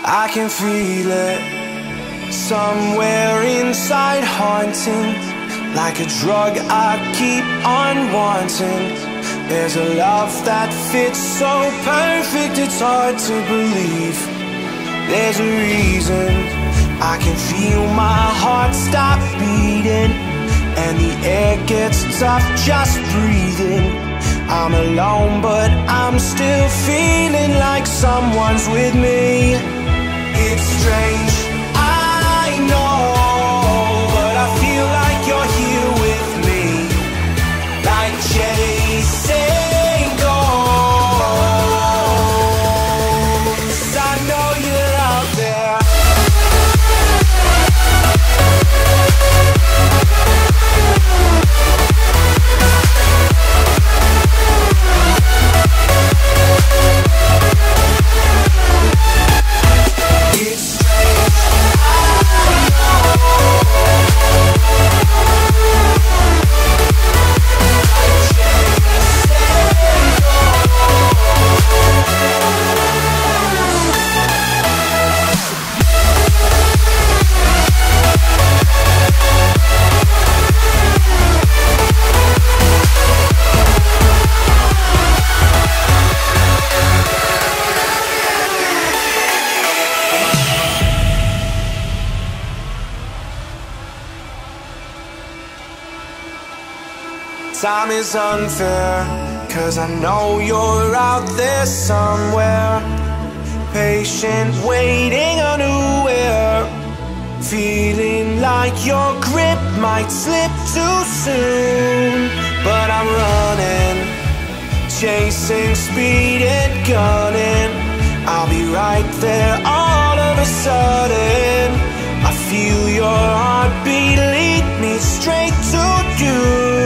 I can feel it somewhere inside, haunting, like a drug I keep on wanting. There's a love that fits so perfect, it's hard to believe. There's a reason I can feel my heart stop beating, and the air gets tough just breathing. I'm alone, but I'm still feeling like someone's with me. It's strange, I know, but I feel like you're here with me, like chasing ghosts. I know you're out there. Time is unfair, 'cause I know you're out there somewhere, patient, waiting unaware, feeling like your grip might slip too soon. But I'm running, chasing speed and gunning. I'll be right there all of a sudden. I feel your heartbeat lead me straight to you.